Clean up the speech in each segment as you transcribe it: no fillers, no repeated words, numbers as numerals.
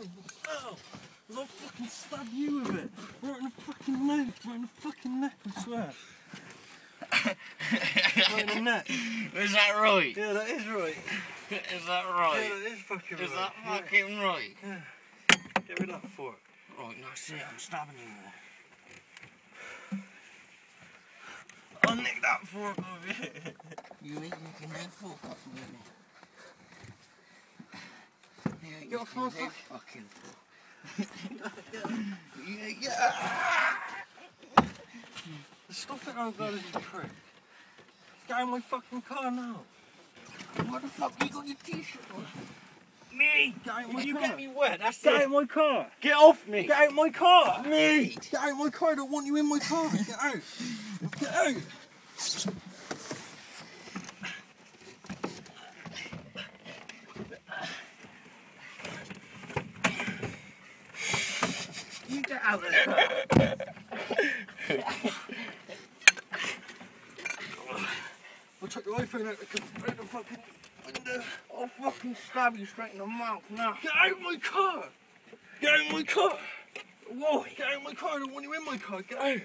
Ow! I'll fucking stab you with it. Right in the fucking neck. Right in the fucking neck, I swear. Right in the neck. Is that right? Yeah, that is right. Is that right? Yeah, that is fucking right. Is that fucking right? Yeah. Get rid of that fork. Right, that's it. I'm stabbing you there. I'll nick that fork over here. You ain't nicking that fork off me now. Yeah, Get off my fucking fork. Yeah. Stop it, I'm going to prick. Get out of my fucking car now. What the fuck you got your t-shirt on? Me! Get out of my Will you car. get me wet? That's Get out it. of my car. Get off me. Get out of my car. Me. Get out of my car. I don't want you in my car. Get out. Get out. You get out of the car. I'll take your iPhone out the fucking window. I'll fucking stab you straight in the mouth now. Get out of my car. Get out of my car. Why? Get out of my car. I don't want you in my car. Get out.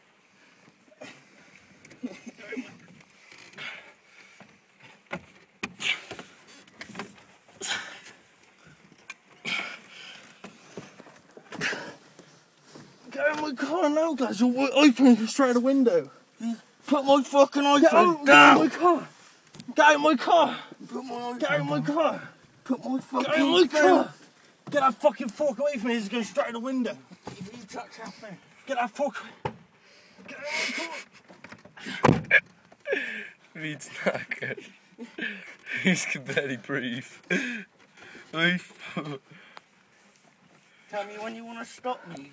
Get out of my car now, guys. Your iPhone straight out the window. Put my fucking iPhone Get out down. of my car. Get out of my car. Put my iPhone Get out of my car. Put my fucking Get out of my phone. car. Get that fucking fork away from me. It's going straight out the window. If you touch that thing. Get that fork. Get out of my car. Reed's knackered. He can barely breathe. Tell me when you want to stop me.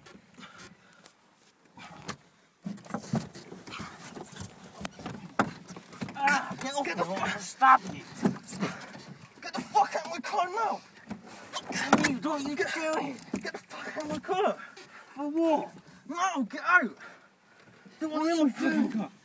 Get off Get me. the fuck and stab you. Get the fuck out of my car now. What are you doing? You get doing. Get the fuck out of my car. For what? No, get out. Don't want you in my fucking car.